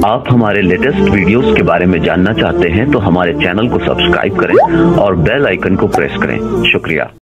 आप हमारे latest videos के बारे में जानना चाहते हैं तो हमारे चैनल को सब्सक्राइब करें और बेल आइकन को प्रेस करें। शुक्रिया।